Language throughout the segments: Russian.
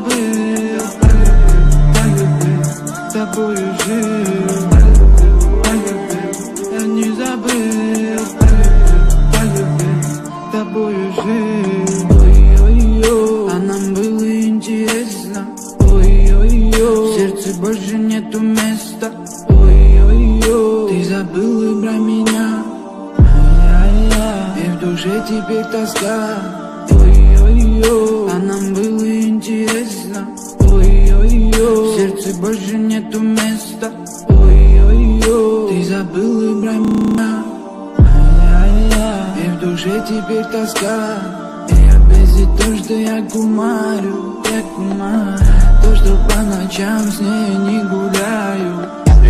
забыл, полюбил, с тобою жил, полюбил, я не забыл, полюбил, с тобою жил. Ой-ой-ой, а нам было интересно. Ой-ой-ой, в сердце больше нету места. Ой-ой-ой, ты забыл и про меня. И в душе теперь тоска. Ой-ой-ой, а нам было интересно. Ой-ой-ой, в сердце больше нету места. Ой-ой-ой, ты забыл и про меня. И в душе теперь тоска. И опять то, что я кумарю, то, что по ночам с ней не гуляю.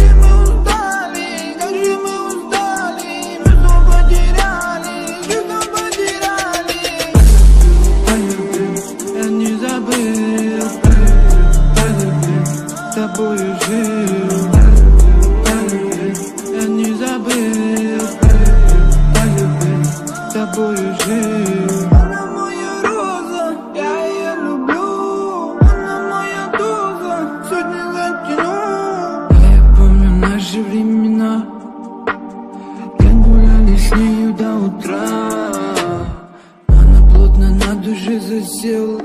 С тобою жил, полюбил, я не забыл, полюбил, с тобою жил. Она моя роза, я ее люблю, она моя доза, сотни затяну. Я помню наши времена, как гуляли с нею до утра. Она плотно на душе засела,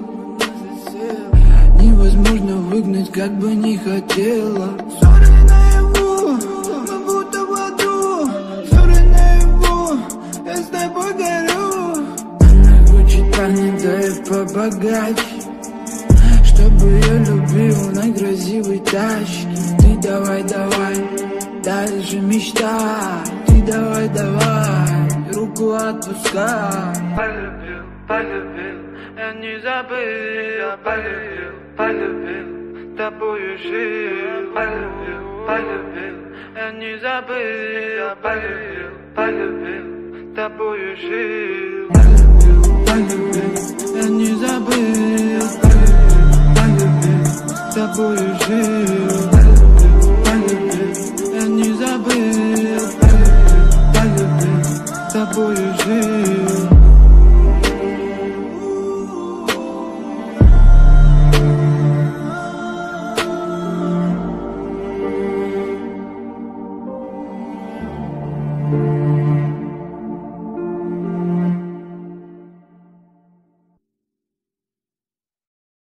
невозможно выгнать, как бы не хотела. Ссоры наяву, мы будто в аду. Ссоры наяву, я с тобой горю. Она хочет парня, да и побогаче, чтобы я любил на красивой тачке. Ты давай, дальше мечтай. Ты давай, руку отпускай. Полюбил, я не забыл, полюбил, с тобою жил, полюбил, я не забыл, полюбил, с тобою жил, полюбил, я не забыл, полюбил, с тобою жил, полюбил, я не забыл, полюбил, с тобою жил.